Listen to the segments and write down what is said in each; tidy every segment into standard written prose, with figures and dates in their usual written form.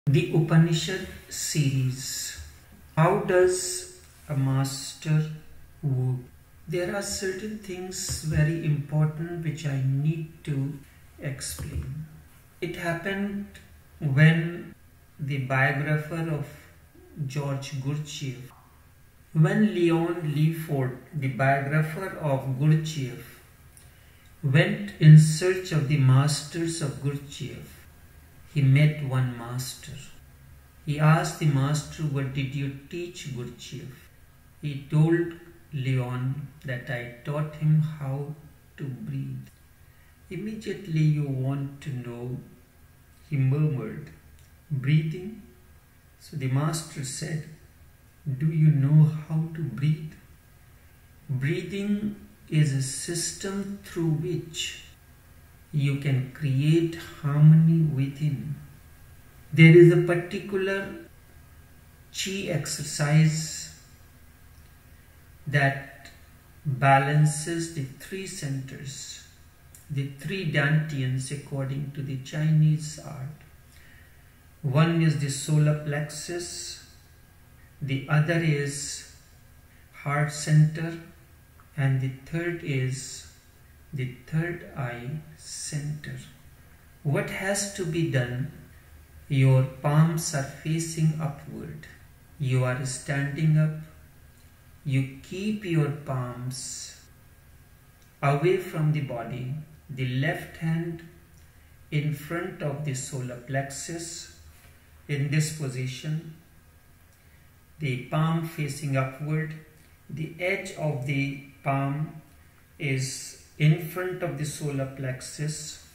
The Upanishad series. How does a master work? There are certain things very important which I need to explain. It happened when the biographer of George Gurdjieff, when Leon Lefort, the biographer of Gurdjieff, went in search of the masters of Gurdjieff, he met one master. He asked the master, "What did you teach Gurdjieff?" He told Leon that I taught him how to breathe. Immediately you want to know, he murmured, "Breathing?" So the master said, "Do you know how to breathe?" Breathing is a system through which you can create harmony within. There is a particular chi exercise that balances the three centers, the three dantians according to the Chinese art. One is the solar plexus, the other is heart center, and the third is the third eye center. What has to be done? Your palms are facing upward. You are standing up. You keep your palms away from the body. The left hand in front of the solar plexus in this position. The palm facing upward. The edge of the palm is in front of the solar plexus,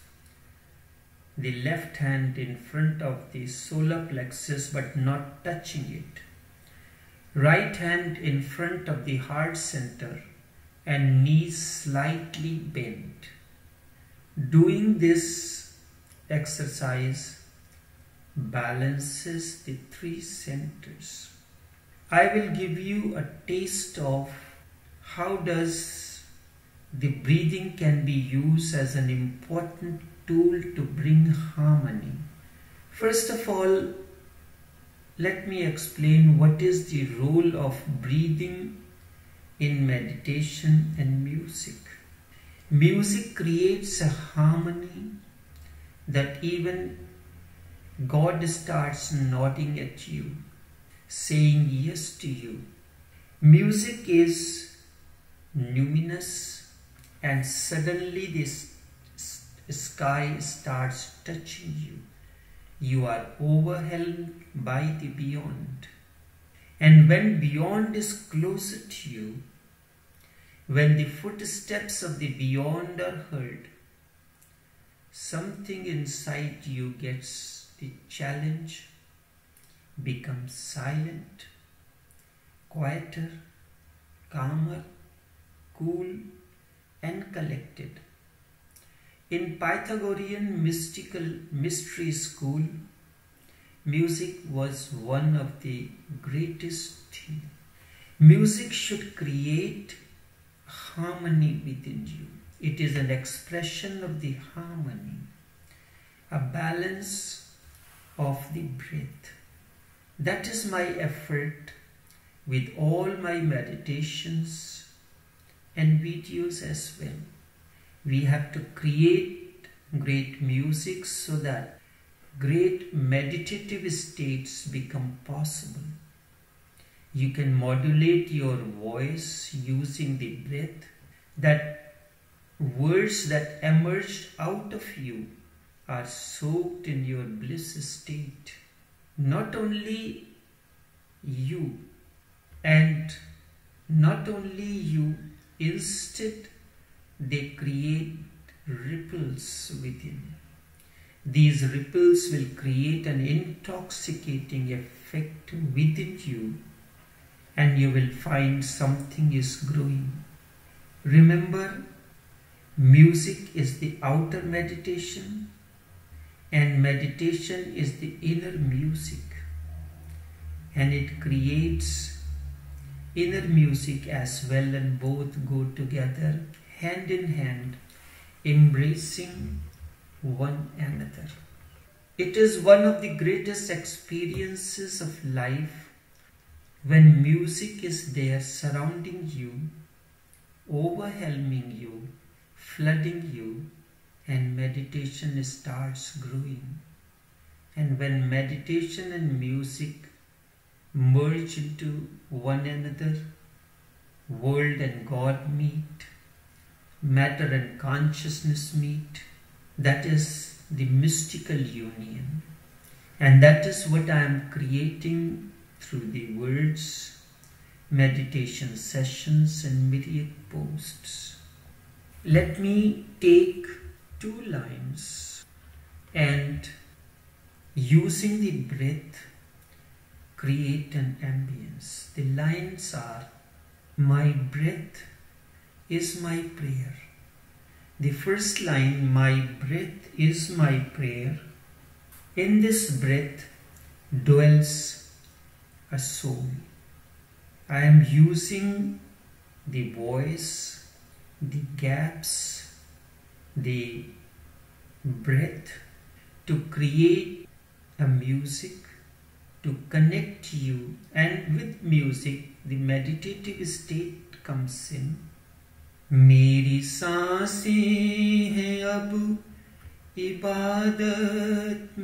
the left hand in front of the solar plexus but not touching it. Right hand in front of the heart center and knees slightly bent. Doing this exercise balances the three centers. I will give you a taste of how does the breathing can be used as an important tool to bring harmony. First of all, let me explain what is the role of breathing in meditation and music. Music creates a harmony that even God starts nodding at you, saying yes to you. Music is luminous, and suddenly this sky starts touching you. You are overwhelmed by the beyond. And when beyond is closer to you, when the footsteps of the beyond are heard, something inside you gets the challenge, becomes silent, quieter, calmer, cool, and collected. In Pythagorean mystery school, music was one of the greatest things. Music should create harmony within you. It is an expression of the harmony, a balance of the breath. That is my effort with all my meditations and videos as well. We have to create great music so that great meditative states become possible. You can modulate your voice using the breath. That words that emerged out of you are soaked in your bliss state. Not only you, and not only you, instead they create ripples within. These ripples will create an intoxicating effect within you, and you will find something is growing. Remember, music is the outer meditation, and meditation is the inner music, and it creates inner music as well, and both go together hand in hand, embracing one another. It is one of the greatest experiences of life when music is there surrounding you, overwhelming you, flooding you, and meditation starts growing. And when meditation and music merge into one another, world and God meet, matter and consciousness meet. That is the mystical union. And that is what I am creating through the words, meditation sessions, and myriad posts. Let me take 2 lines and using the breath create an ambience. The lines are, my breath is my prayer. The first line, my breath is my prayer. In this breath dwells a soul. I am using the voice, the gaps, the breath to create a music, to connect you, and with music the meditative state comes in. मेरी सांसें हैं अब इबादत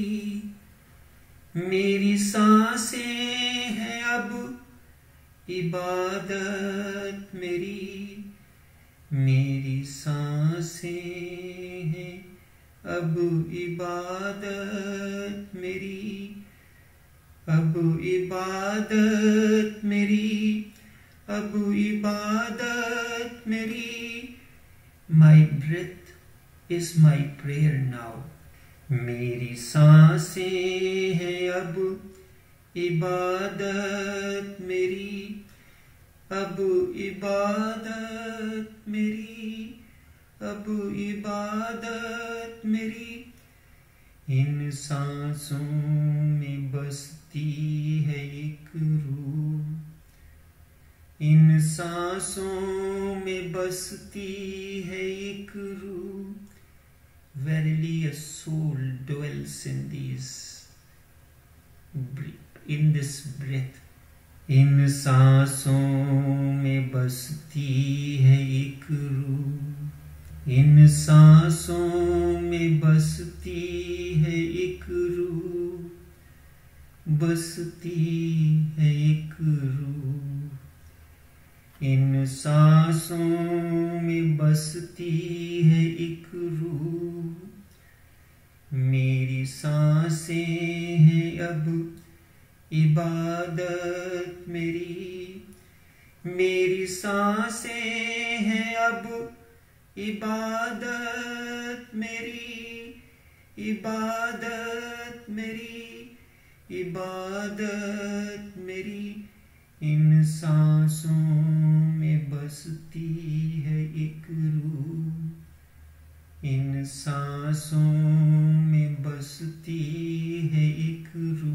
मेरी सांसें हैं अब इबादत मेरी सांसें हैं अब इबादत अब इबादत अब इबादत My breath is my prayer now. मेरी सांसें हैं अब इबादत अब इबादत अब इबादत इन सांसों में बसती है एक रूह इन सांसों में बसती है एक रूह Verily a soul dwells in this breath इन सांसों में बसती है एक रूह इन सांसों में बसती है एक रूह बसती है एक रूह इन सांसों में बसती है एक रूह मेरी सांसें हैं अब इबादत मेरी सांसें हैं अब इबादत इबादत इन सांसों में बसती है एक रूह इन सांसों में बसती है एक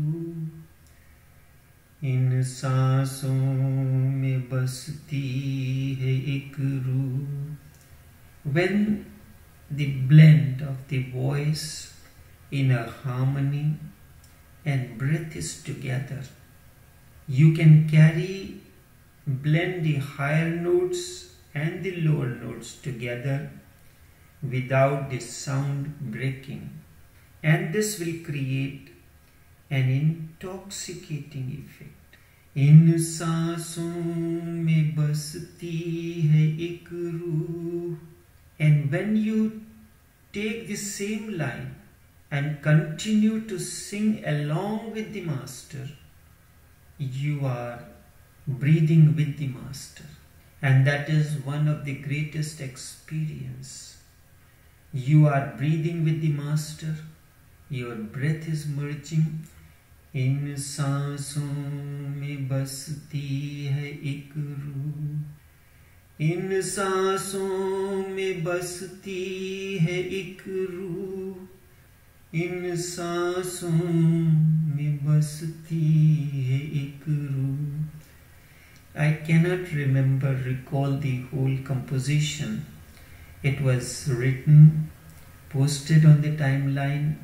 रूह इन सांसों में बसती है एक रूह When the blend of the voice in a harmony and breath is together, you can blend the higher notes and the lower notes together without the sound breaking, and this will create an intoxicating effect. इन सांसों में बसती है एक रूह And when you take the same line and continue to sing along with the Master, you are breathing with the Master. And that is one of the greatest experience. You are breathing with the Master. Your breath is merging. इन सांसों में बसती है एक रूह इन सांसों में बसती है एक रूह इन सांसों में बसती है एक रूह I cannot recall the whole composition. It was written, posted on the timeline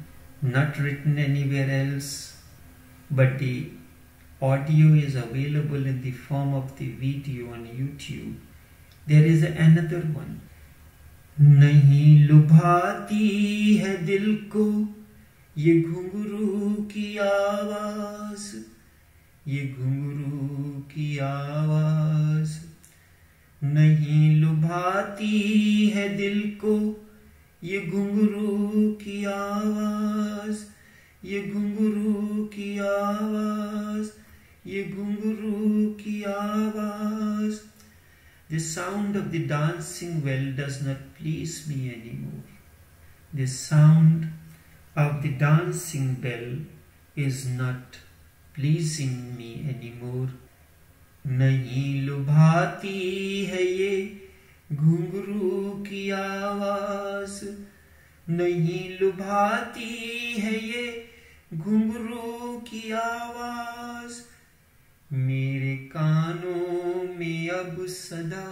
not written anywhere else, but the audio is available in the form of the video on YouTube. There is another one. नहीं लुभाती है दिल को ये घुंघरू की आवाज, ये घुंघरू की आवाज। नहीं लुभाती है दिल को ये घुंघरू की आवाज, ये घुंघरू की आवाज, ये घुंघरू की आवाज। The sound of the dancing well does not please me anymore. The sound of the dancing bell is not pleasing me anymore. नहीं लुभाती है ये घुंघरू की आवाज, नहीं लुभाती है ये घुंघरू की आवाज। मेरे कानों में अब सदा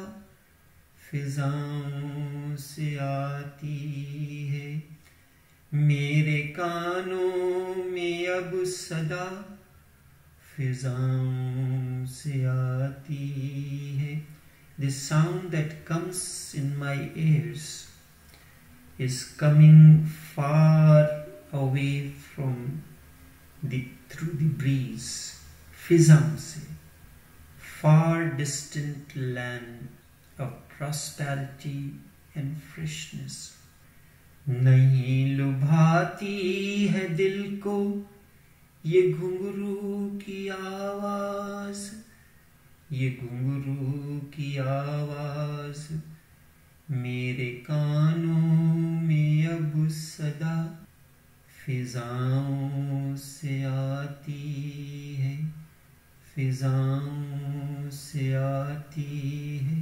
फिजाओं से आती है, मेरे कानों में अब सदा फिजाओं से आती है। The sound that comes in my ears is coming far away from through the breeze. फिजाओं से, far distant land of prosperity and freshness. नहीं लुभाती है दिल को ये घुंघरू की आवाज, ये घुंघरू की आवाज। मेरे कानों में अब सदा फिजाओं से आती है, फिजाओं से आती है,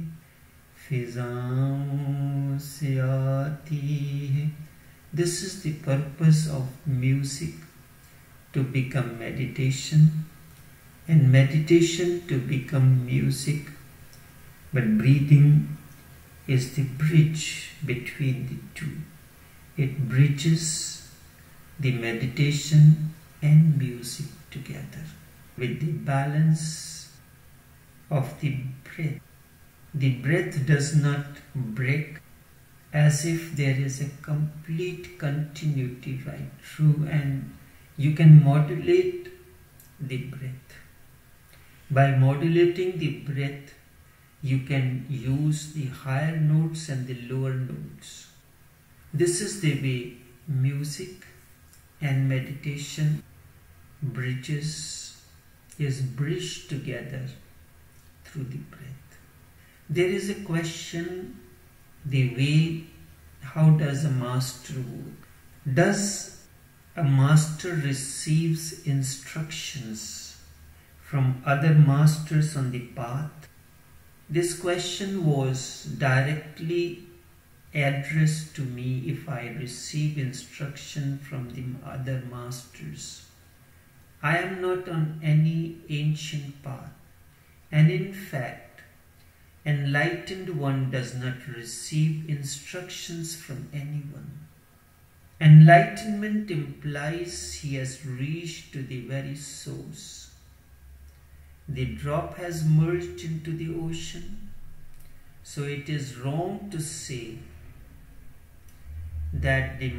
फिजाओं से आती है। This is the purpose of music, to become meditation, and meditation to become music. But breathing is the bridge between the two. It bridges the meditation and music together with the balance of the breath. The breath does not break, as if there is a complete continuity right through, and you can modulate the breath. By modulating the breath, you can use the higher notes and the lower notes. This is the way music and meditation is bridged together through the breath. There is a question, the way, how does a master work? Does a master receives instructions from other masters on the path? This question was directly addressed to me if I receive instruction from the other masters. I am not on any ancient path, and in fact, enlightened one does not receive instructions from anyone. Enlightenment implies he has reached to the very source. The drop has merged into the ocean, so it is wrong to say that the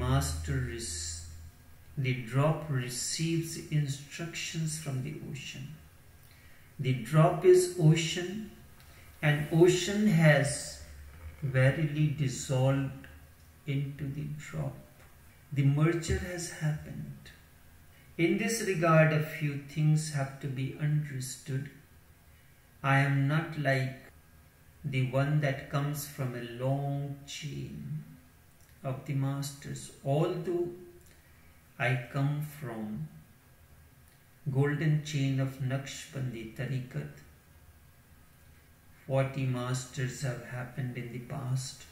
drop receives instructions from the ocean. The drop is ocean, and ocean has verily dissolved into the drop. The merger has happened. In this regard, a few things have to be understood. I am not like the one that comes from a long chain of the masters, although I come from golden chain of Naqshbandi Tariqat. 40 masters have happened in the past.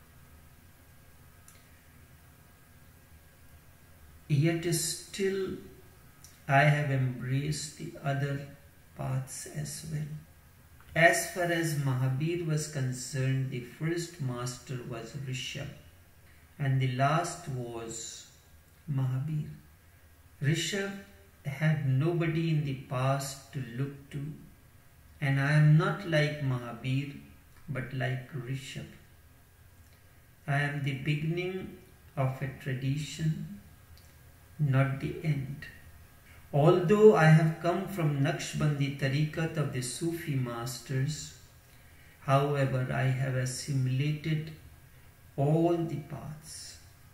Yet still I have embraced the other paths as well. As far as Mahabir was concerned, the first master was Rishabh and the last was Mahabir. Rishabh had nobody in the past to look to, and I am not like Mahabir, but like Rishabh. I am the beginning of a tradition, not the end. Although I have come from Naqshbandi Tariqat of the Sufi masters, however, I have assimilated all the paths.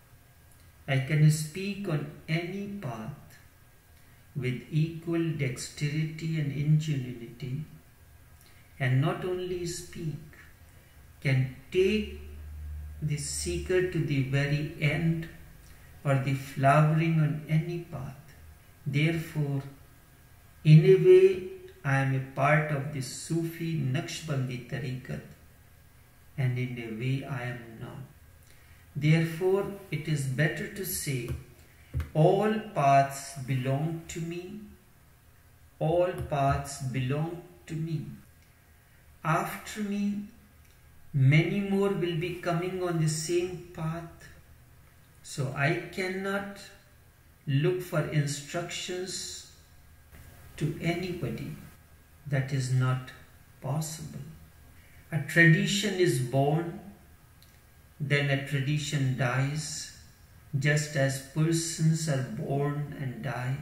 I can speak on any path with equal dexterity and ingenuity, and not only speak, can take the seeker to the very end or the flowering on any path. Therefore, in a way, I am a part of the Sufi Naqshbandi Tariqat, and in a way I am not. Therefore, it is better to say, all paths belong to me, all paths belong to me. After me, many more will be coming on the same path, so I cannot look for instructions to anybody. That is not possible. A tradition is born, then a tradition dies, just as persons are born and die.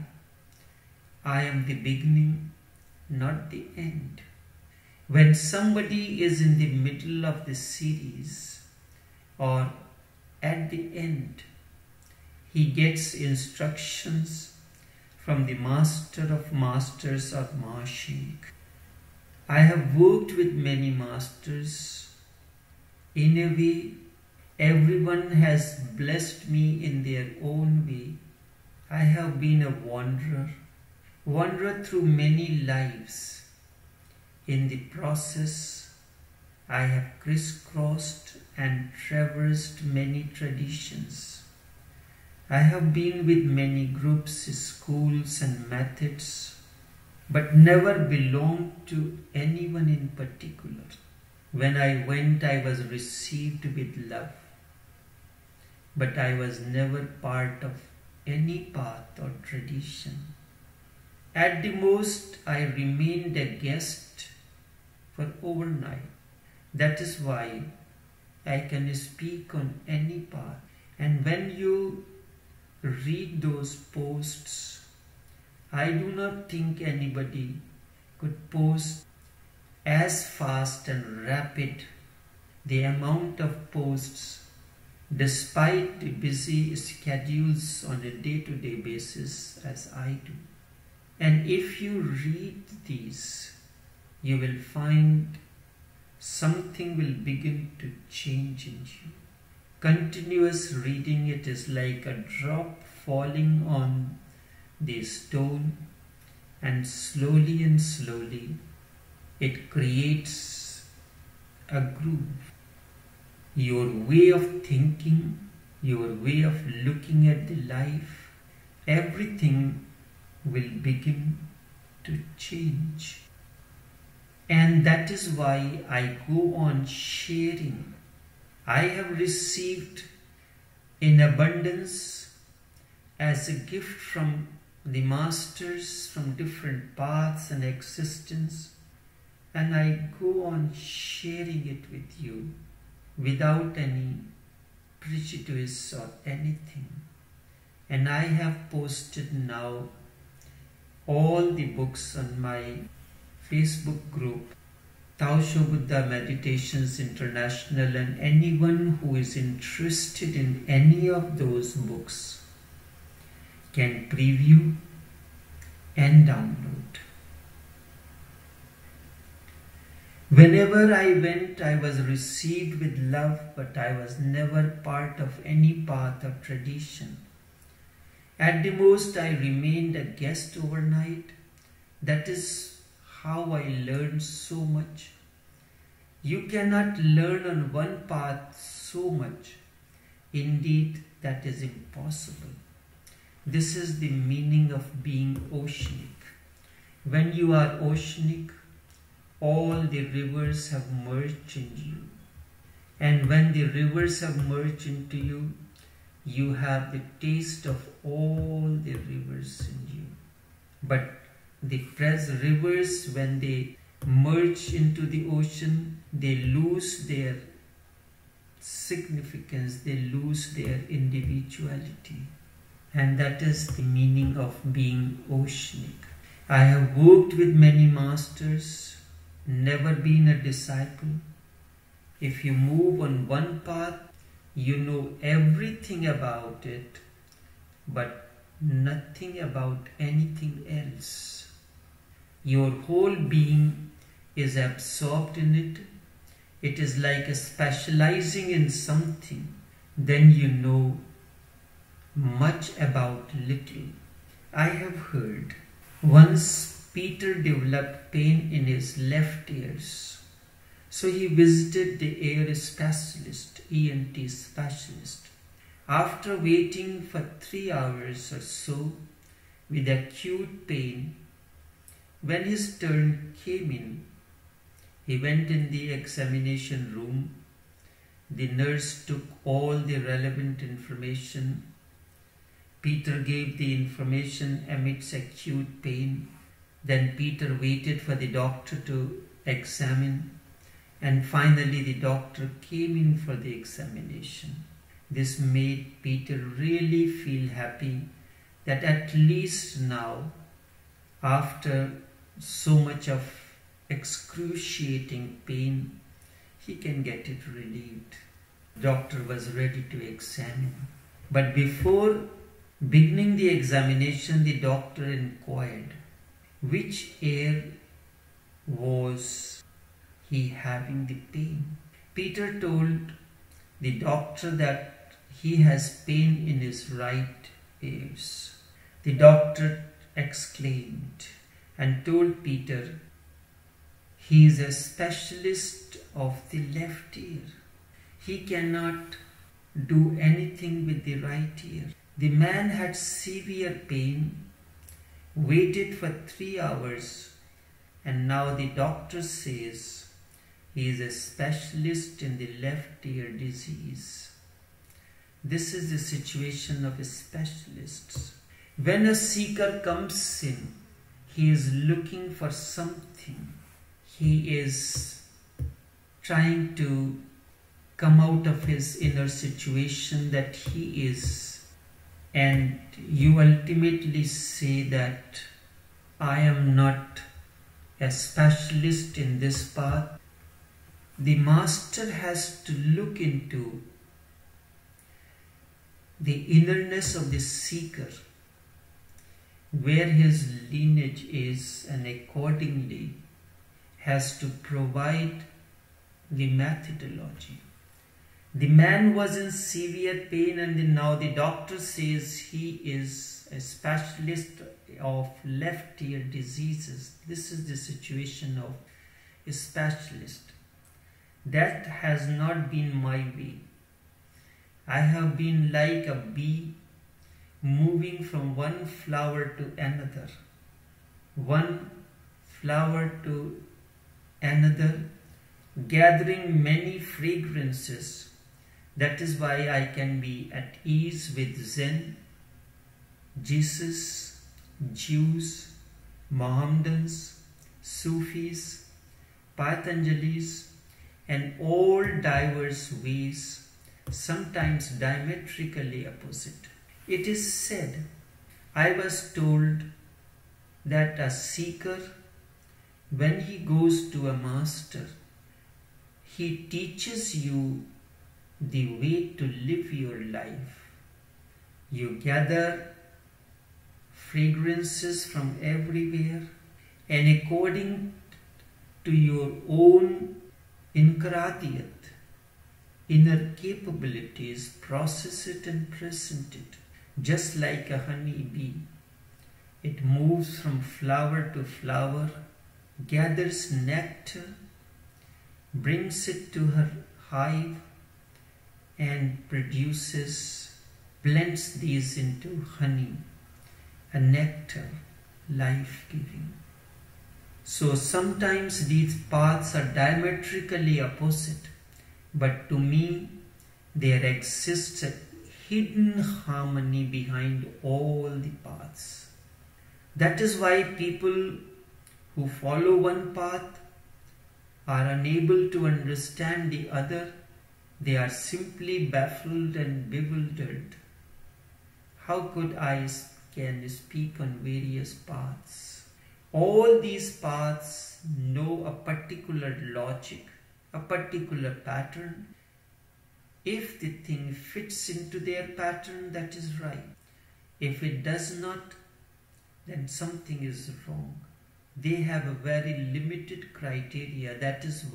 I am the beginning, not the end. When somebody is in the middle of the series or at the end, he gets instructions from the Master of Masters or Mahashik. I have worked with many masters. In a way, everyone has blessed me in their own way. I have been a wanderer through many lives. In the process, I have crisscrossed and traversed many traditions. I have been with many groups, schools and methods, but never belonged to anyone in particular. When I went, I was received with love, but I was never part of any path or tradition. At the most, I remained a guest for overnight. That is why I can speak on any path. And when you read those posts, I do not think anybody could post as fast and rapid the amount of posts despite the busy schedules on a day-to-day basis as I do. And if you read these, you will find something will begin to change in you. Continuous reading it is like a drop falling on the stone, and slowly it creates a groove. Your way of thinking, your way of looking at the life, everything will begin to change. And that is why I go on sharing. I have received in abundance as a gift from the masters from different paths and existence, and I go on sharing it with you without any prejudice or anything. And I have posted now all the books on my Facebook group, Taoshobuddha Meditations International, and anyone who is interested in any of those books can preview and download. Whenever I went, I was received with love, but I was never part of any path or tradition. At the most, I remained a guest overnight. That is how I learned so much. You cannot learn on one path so much. Indeed, that is impossible. This is the meaning of being oceanic. When you are oceanic, all the rivers have merged in you. And when the rivers have merged into you, you have the taste of all the rivers in you. But the rivers, when they merge into the ocean, they lose their significance, they lose their individuality. And that is the meaning of being oceanic. I have worked with many masters, never been a disciple. If you move on one path, you know everything about it, but nothing about anything else. Your whole being is absorbed in it. It is like a specializing in something. Then you know much about little. I have heard once Peter developed pain in his left ears. So he visited the ear specialist, ENT specialist. After waiting for 3 hours or so with acute pain, when his turn came in, he went in the examination room. The nurse took all the relevant information. Peter gave the information amidst acute pain. Then Peter waited for the doctor to examine. And finally the doctor came in for the examination. This made Peter really feel happy that at least now, after so much of excruciating pain, he can get it relieved. The doctor was ready to examine. But before beginning the examination, the doctor inquired, which ear was he having the pain? Peter told the doctor that he has pain in his right ears. The doctor exclaimed and told Peter he is a specialist of the left ear. He cannot do anything with the right ear. The man had severe pain, waited for 3 hours, and now the doctor says he is a specialist in the left ear disease. This is the situation of specialists. When a seeker comes in, he is looking for something. He is trying to come out of his inner situation that he is. And you ultimately say that I am not a specialist in this path. The master has to look into the innerness of the seeker, where his lineage is, and accordingly has to provide the methodology. The man was in severe pain, and now the doctor says he is a specialist of left ear diseases. This is the situation of a specialist. That has not been my way. I have been like a bee moving from one flower to another, one flower to another, gathering many fragrances. That is why I can be at ease with Zen, Jesus, Jews, Mohammedans, Sufis, Patanjalis, and all diverse ways, sometimes diametrically opposite. It is said, I was told that a seeker, when he goes to a master, he teaches you the way to live your life. You gather fragrances from everywhere, and according to your own inkaradiyat, inner capabilities, process it and present it. Just like a honey bee, it moves from flower to flower, gathers nectar, brings it to her hive, and produces, blends these into honey, a nectar, life-giving. So sometimes these paths are diametrically opposite, but to me there exists a hidden harmony behind all the paths. That is why people who follow one path are unable to understand the other. They are simply baffled and bewildered. How could I can speak on various paths? All these paths know a particular logic, a particular pattern. If the thing fits into their pattern, that is right. If it does not, then something is wrong. They have a very limited criteria. That is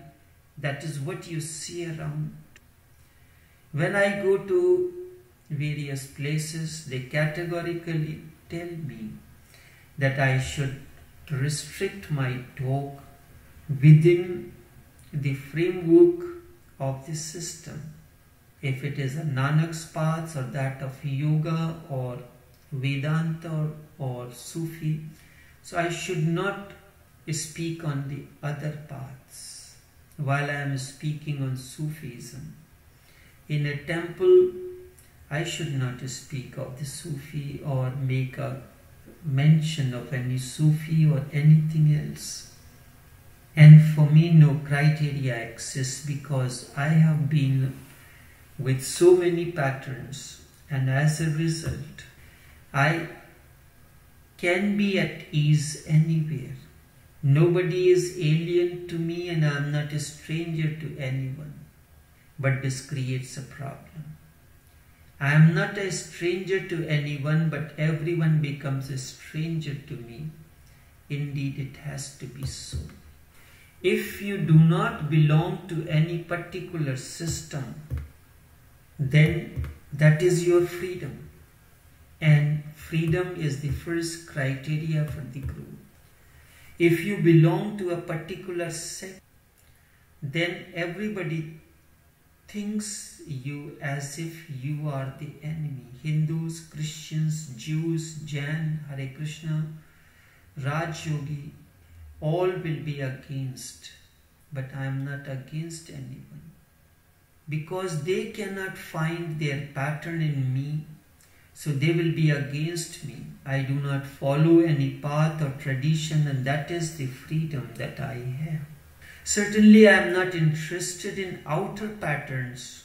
what you see around. When I go to various places, they categorically tell me that I should restrict my talk within the framework of the system. If it is a Nanak's path or that of yoga or Vedanta or Sufi, so I should not speak on the other paths while I am speaking on Sufism. In a temple, I should not speak of the Sufi or make a mention of any Sufi or anything else. And for me, no criteria exists because I have been with so many patterns, and as a result, I can be at ease anywhere. Nobody is alien to me, and I am not a stranger to anyone. But this creates a problem. I am not a stranger to anyone, but everyone becomes a stranger to me. Indeed, it has to be so. If you do not belong to any particular system, then that is your freedom. And freedom is the first criteria for the group. If you belong to a particular sect, then everybody thinks you as if you are the enemy. Hindus, Christians, Jews, Jain, Hare Krishna, Raj Yogi, all will be against. But I am not against anyone. Because they cannot find their pattern in me, so they will be against me. I do not follow any path or tradition, and that is the freedom that I have. Certainly I am not interested in outer patterns,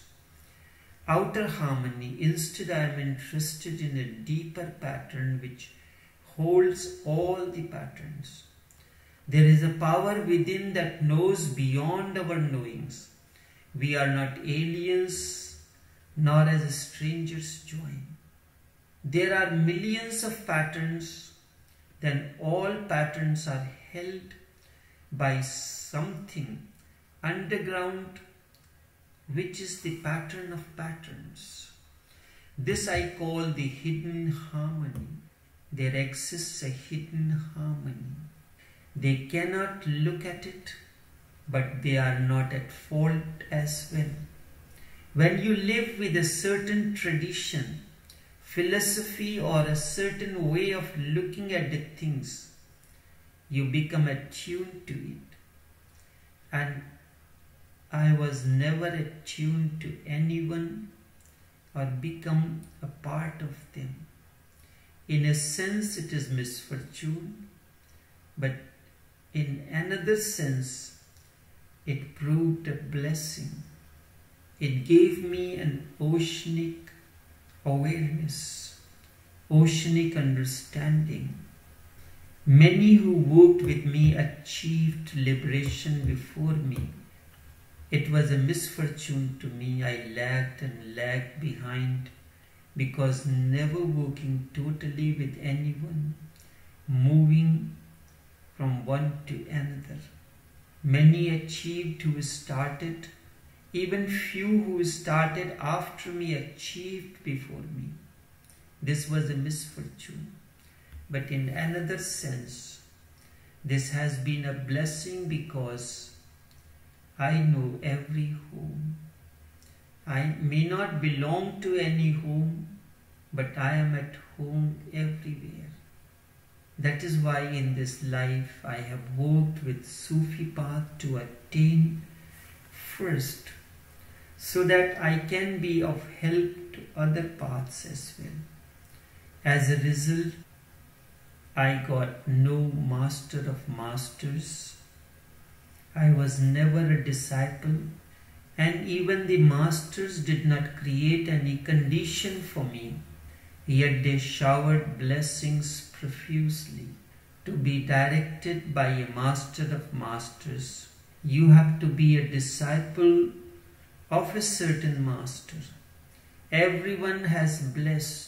outer harmony. Instead, I am interested in a deeper pattern which holds all the patterns. There is a power within that knows beyond our knowings. We are not aliens, nor as strangers join. There are millions of patterns, then all patterns are held by something underground, which is the pattern of patterns. This I call the hidden harmony. There exists a hidden harmony. They cannot look at it, but they are not at fault as well. When you live with a certain tradition, philosophy, or a certain way of looking at the things, you become attuned to it. And I was never attuned to anyone or become a part of them. In a sense, it is misfortune, but in another sense, it proved a blessing. It gave me an oceanic awareness, oceanic understanding. Many who worked with me achieved liberation before me. It was a misfortune to me. I lagged and lagged behind because never working totally with anyone, moving from one to another. Many achieved who started. Even few who started after me achieved before me. This was a misfortune. But in another sense, this has been a blessing because I know every home. I may not belong to any home, but I am at home everywhere. That is why in this life I have worked with Sufi path to attain first so that I can be of help to other paths as well. As a result, I got no master of masters. I was never a disciple, and even the masters did not create any condition for me, yet they showered blessings profusely. To be directed by a master of masters, you have to be a disciple of a certain master. Everyone has blessed.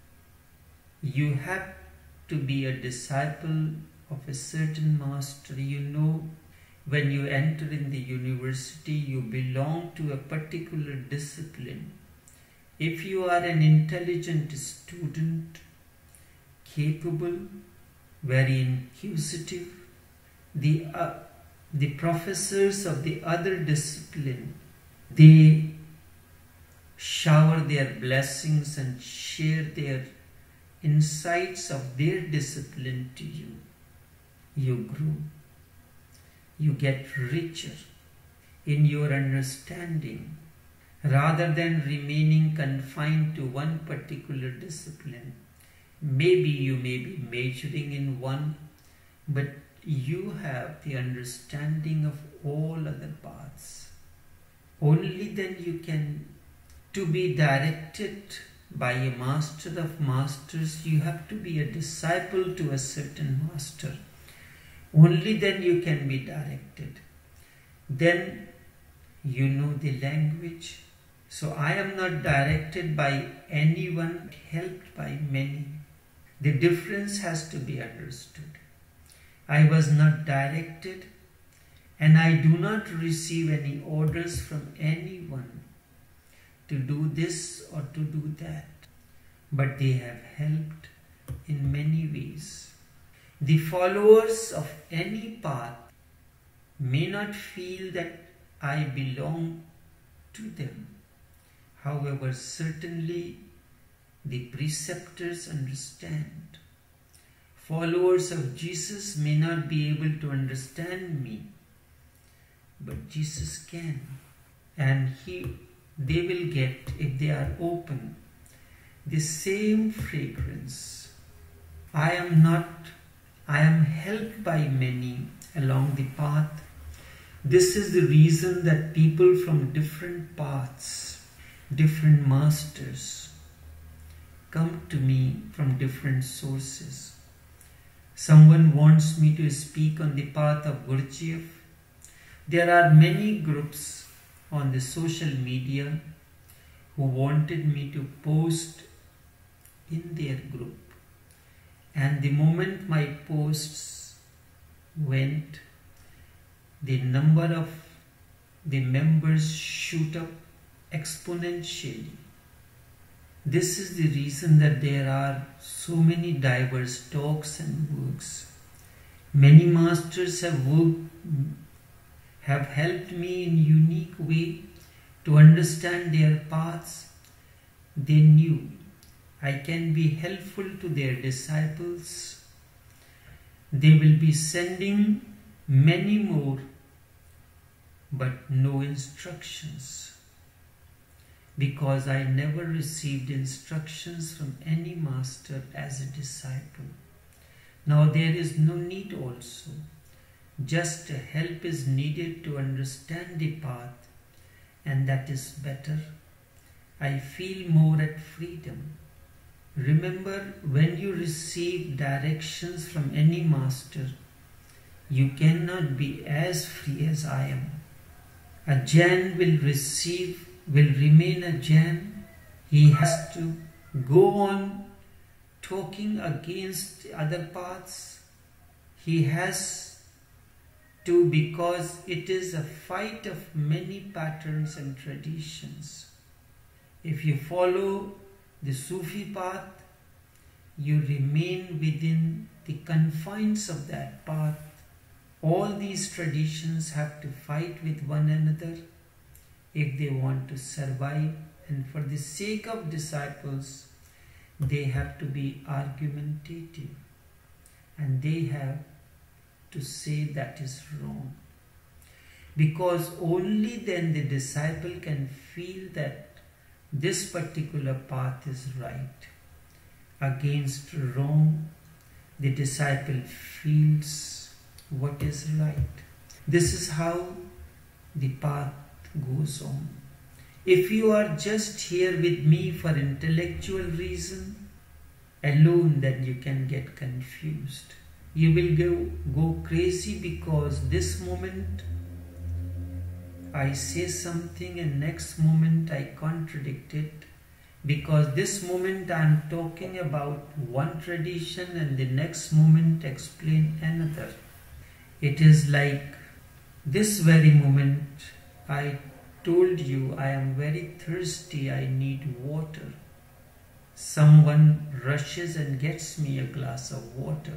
You have to be a disciple of a certain master. You know, when you enter in the university, you belong to a particular discipline. If you are an intelligent student, capable, very inquisitive, the professors of the other discipline, they shower their blessings and share their insights of their discipline to you. You grow. You get richer in your understanding rather than remaining confined to one particular discipline. Maybe you may be majoring in one, but you have the understanding of all other paths. Only then you can, to be directed by a master of masters, you have to be a disciple to a certain master. Only then you can be directed. Then you know the language. So I am not directed by anyone, helped by many. The difference has to be understood. I was not directed, and I do not receive any orders from anyone to do this or to do that. But they have helped in many ways. The followers of any path may not feel that I belong to them. However, certainly the preceptors understand. Followers of Jesus may not be able to understand me, but Jesus can. And they will get, if they are open, the same fragrance. I am helped by many along the path. This is the reason that people from different paths, different masters, come to me from different sources. Someone wants me to speak on the path of Gurdjieff. There are many groups on the social media who wanted me to post in their group. And the moment my posts went, the number of the members shoot up exponentially. This is the reason that there are so many diverse talks and works. Many masters have helped me in unique way to understand their paths. They knew I can be helpful to their disciples. They will be sending many more, but no instructions, because I never received instructions from any master as a disciple. Now there is no need also. Just help is needed to understand the path, and that is better. I feel more at freedom. Remember, when you receive directions from any master, you cannot be as free as I am. A Jain will remain a Jain. He has to go on talking against other paths. He has to, because it is a fight of many patterns and traditions. If you follow the Sufi path, you remain within the confines of that path. All these traditions have to fight with one another if they want to survive, and for the sake of disciples, they have to be argumentative, and they have to say that is wrong. because only then the disciple can feel that this particular path is right. Against wrong, the disciple feels what is right. This is how the path goes on. If you are just here with me for intellectual reason alone, then you can get confused. You will go crazy because this moment I say something and next moment I contradict it, because this moment I am talking about one tradition and the next moment explain another. It is like this very moment I told you I am very thirsty, I need water. Someone rushes and gets me a glass of water.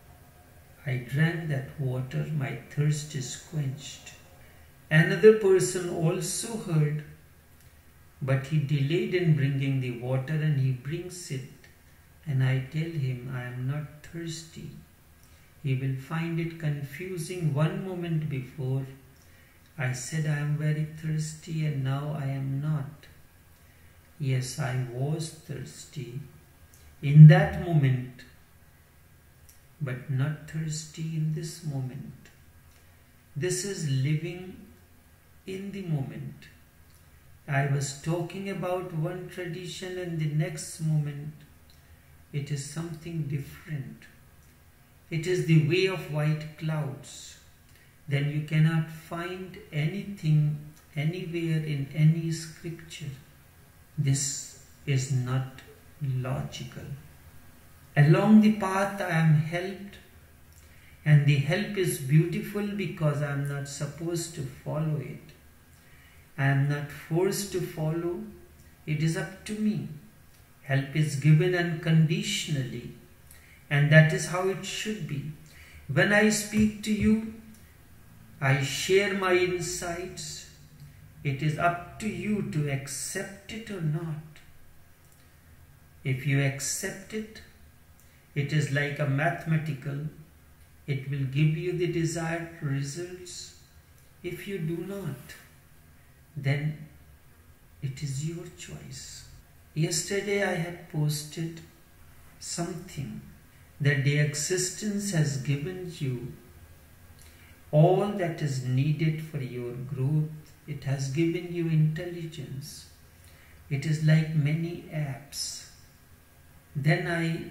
I drank that water, my thirst is quenched. Another person also heard, but he delayed in bringing the water, and he brings it, and I tell him I am not thirsty. He will find it confusing. One moment before I said I am very thirsty and now I am not. Yes, I was thirsty in that moment, but not thirsty in this moment. This is living in the moment. I was talking about one tradition and the next moment it is something different. It is the way of white clouds. Then you cannot find anything anywhere in any scripture. This is not logical. Along the path I am helped, and the help is beautiful because I am not supposed to follow it. I am not forced to follow. It is up to me. Help is given unconditionally, and that is how it should be. When I speak to you, I share my insights. It is up to you to accept it or not. If you accept it, it is like a mathematical. It will give you the desired results. If you do not, then it is your choice. Yesterday I had posted something that the existence has given you all that is needed for your growth. It has given you intelligence. It is like many apps. Then I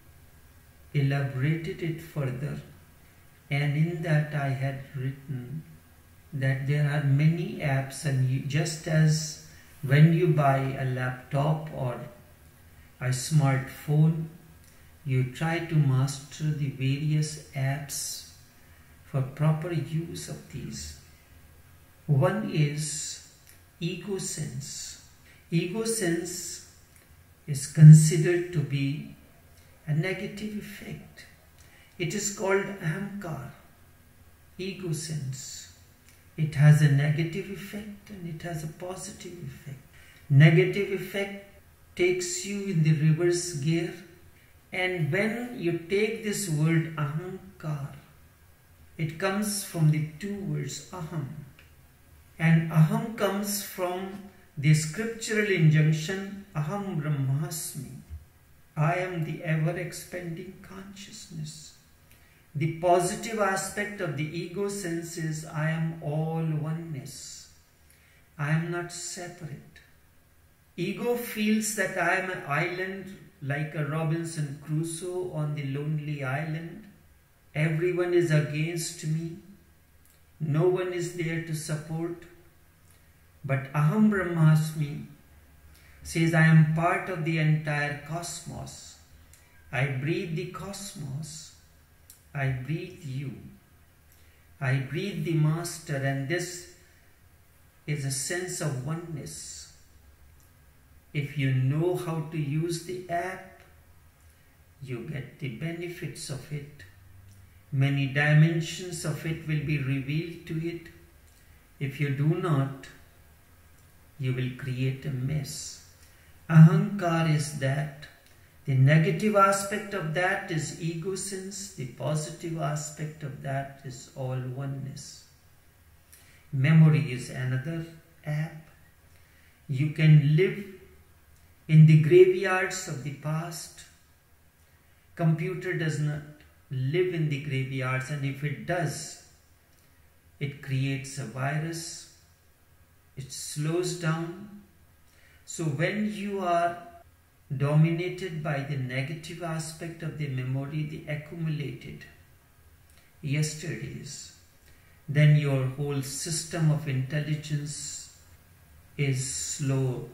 elaborated it further, and in that I had written that there are many apps, and you, just as when you buy a laptop or a smartphone, you try to master the various apps for proper use of these. One is ego sense. Ego sense is considered to be a negative effect. It is called ahamkar, ego sense. It has a negative effect and it has a positive effect. Negative effect takes you in the reverse gear, and when you take this word ahamkar, it comes from the two words aham. And aham comes from the scriptural injunction aham brahmasmi. I am the ever-expanding consciousness. The positive aspect of the ego sense is I am all oneness. I am not separate. Ego feels that I am an island, like a Robinson Crusoe on the lonely island. Everyone is against me. No one is there to support. But Aham Brahmasmi says I am part of the entire cosmos. I breathe the cosmos. I breathe you. I breathe the Master, and this is a sense of oneness. If you know how to use the app, you get the benefits of it. Many dimensions of it will be revealed to it. If you do not, you will create a mess. Ahankar is that. The negative aspect of that is ego sense. The positive aspect of that is all oneness. Memory is another app. You can live in the graveyards of the past. Computer does not live in the graveyards, and if it does, it creates a virus. It slows down. So when you are dominated by the negative aspect of the memory, the accumulated yesterdays, then your whole system of intelligence slows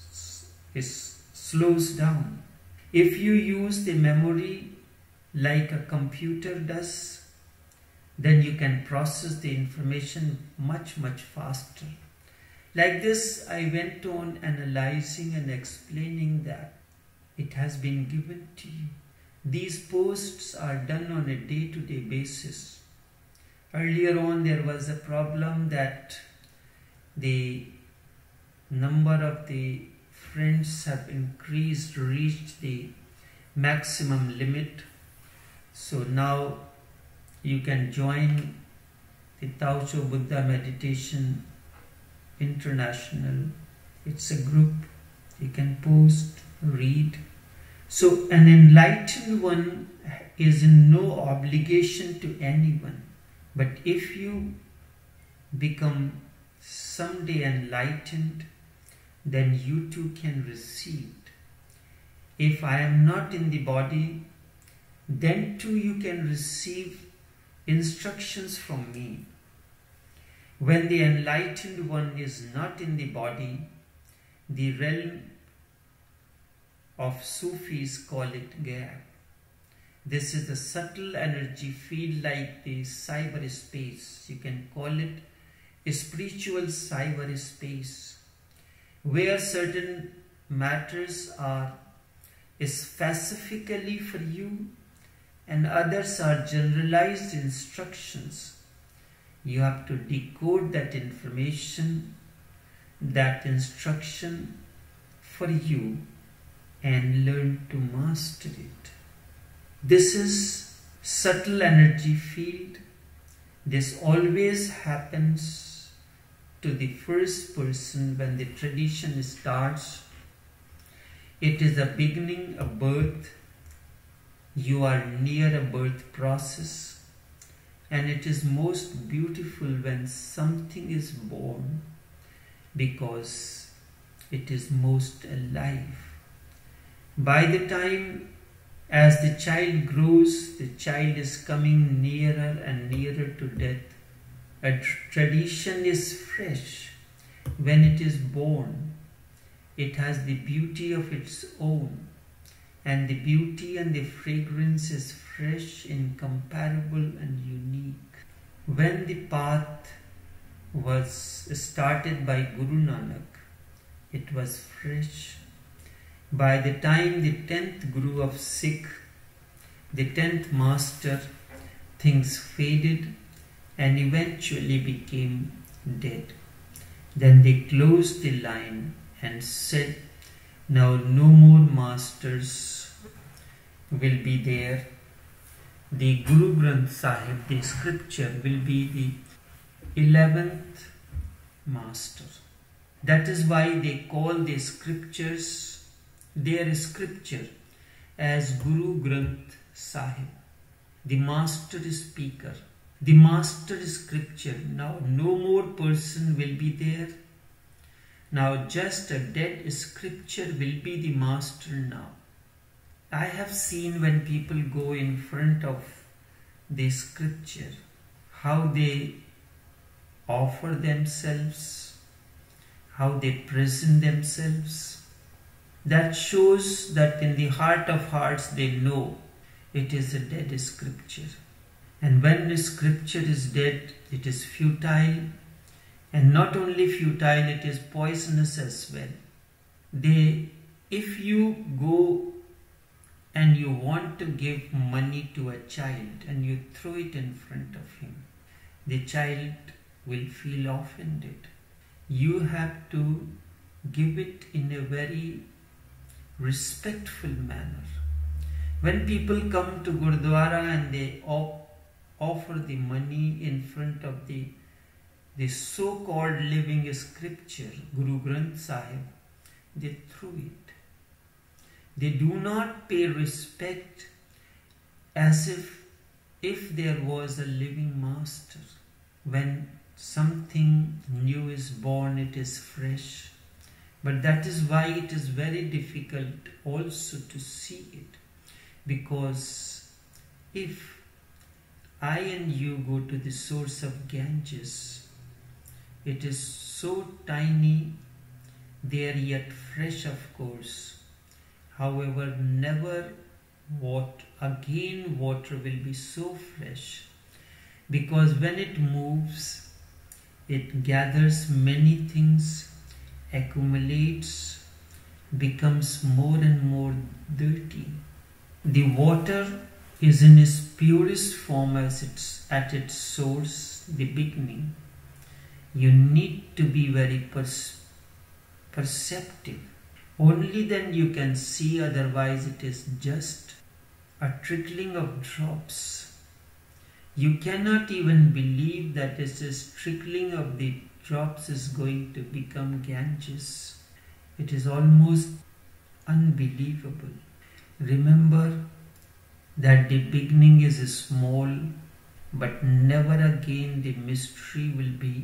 down. If you use the memory like a computer does, then you can process the information much faster. Like this, I went on analyzing and explaining that it has been given to you. These posts are done on a day-to-day basis. Earlier on, there was a problem that the number of the friends have reached the maximum limit. So now you can join the Taoshobuddha Meditation International. It's a group. You can post, read. So an enlightened one is in no obligation to anyone. But if you become someday enlightened, then you too can receive. If I am not in the body, then too you can receive instructions from me. When the enlightened one is not in the body, the realm of Sufis call it gap. This is a subtle energy field like the cyberspace. You can call it a spiritual cyberspace, where certain matters are specifically for you and others are generalized instructions. You have to decode that information, that instruction for you, and learn to master it. This is subtle energy field. This always happens to the first person when the tradition starts. It is a beginning, a birth. You are near a birth process, and it is most beautiful when something is born because it is most alive. By the time as the child grows, the child is coming nearer and nearer to death. A tradition is fresh when it is born. It has the beauty of its own, and the beauty and the fragrance is fresh, incomparable and unique. When the path was started by Guru Nanak, it was fresh. By the time the 10th Guru of Sikh, the 10th master, things faded and eventually became dead. Then they closed the line and said, now no more masters will be there. The Guru Granth Sahib, the scripture, will be the 11th master. That is why they call the scriptures, their scripture, as Guru Granth Sahib, the master speaker, the master scripture. Now no more person will be there. Now just a dead scripture will be the master now. I have seen when people go in front of the scripture, how they offer themselves, how they present themselves. That shows that in the heart of hearts they know it is a dead scripture. And when the scripture is dead, it is futile. And not only futile, it is poisonous as well. If you go and you want to give money to a child and you throw it in front of him, the child will feel offended. You have to give it in a very respectful manner. When people come to Gurdwara and they offer the money in front of the the so-called living scripture, Guru Granth Sahib, they threw it. They do not pay respect as if there was a living master. When something new is born, it is fresh. But that is why it is very difficult also to see it. Because if I and you go to the source of Ganges, it is so tiny, there yet fresh, of course. However, never again water will be so fresh, because when it moves, it gathers many things, accumulates, becomes more and more dirty. The water is in its purest form as it's at its source, the beginning. You need to be very perceptive. Only then you can see, otherwise it is just a trickling of drops. You cannot even believe that this trickling of the drops is going to become Ganges. It is almost unbelievable. Remember that the beginning is small, but never again the mystery will be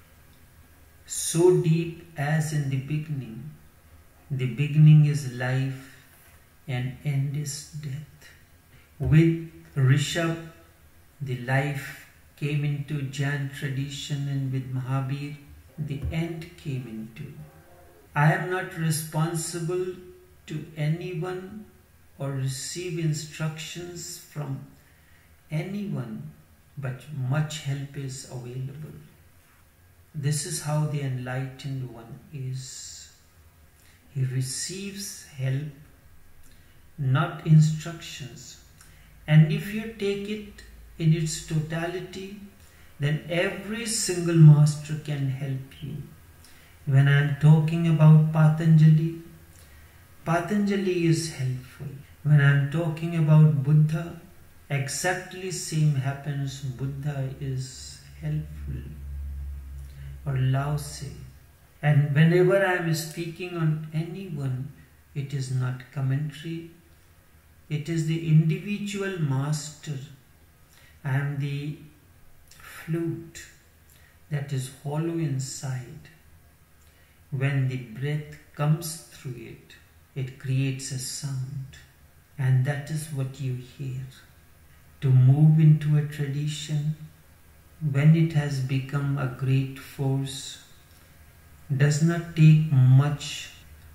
so deep as in the beginning. The beginning is life and end is death. With Rishabh, the life came into Jain tradition, and with Mahabir, the end came into. I am not responsible to anyone or receive instructions from anyone, but much help is available. This is how the enlightened one is. He receives help, not instructions. And if you take it in its totality, then every single master can help you. When I am talking about Patanjali, Patanjali is helpful. When I am talking about Buddha, exactly same happens. Buddha is helpful. Or Lao Tse. And whenever I am speaking on anyone, it is not commentary. It is the individual master. I am the flute that is hollow inside. When the breath comes through it, it creates a sound. And that is what you hear. To move into a tradition, when it has become a great force, does not take much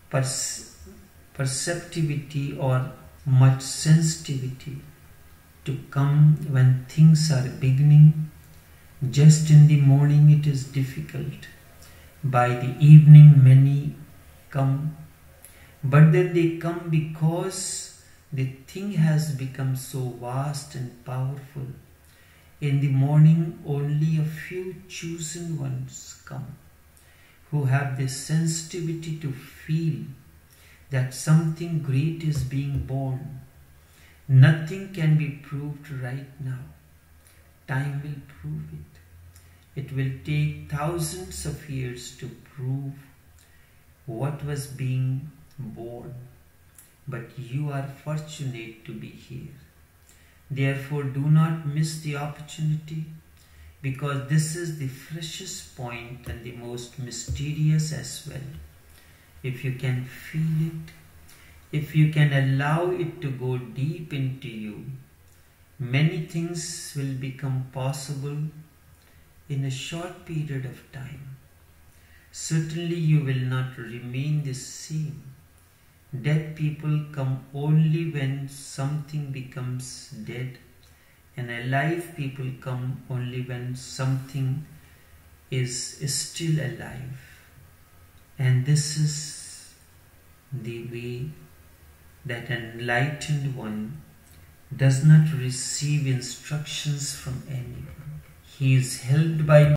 perceptivity or much sensitivity to come when things are beginning. Just in the morning it is difficult. By the evening many come. But then they come because the thing has become so vast and powerful. In the morning only a few chosen ones come, who have the sensitivity to feel that something great is being born. Nothing can be proved right now. Time will prove it. It will take thousands of years to prove what was being born. But you are fortunate to be here. Therefore, do not miss the opportunity, because this is the freshest point and the most mysterious as well. If you can feel it, if you can allow it to go deep into you, many things will become possible in a short period of time. Certainly you will not remain the same. Dead people come only when something becomes dead, and alive people come only when something is still alive. And this is the way that an enlightened one does not receive instructions from anyone. He is helped by